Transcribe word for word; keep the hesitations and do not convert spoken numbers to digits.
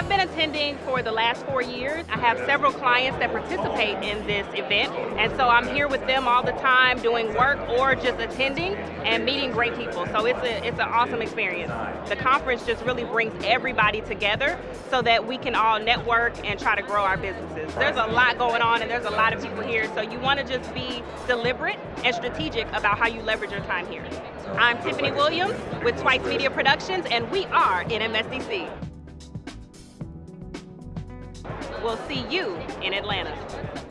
I've been attending for the last four years. I have several clients that participate in this event, and so I'm here with them all the time doing work or just attending and meeting great people. So it's a it's an awesome experience. The conference just really brings everybody together so that we can all network and try to grow our businesses. There's a lot going on and there's a lot of people here, so you want to just be deliberate and strategic about how you leverage your time here. I'm Tiffany Williams with Twice Media Productions, and we are in M S D C. We'll see you in Atlanta.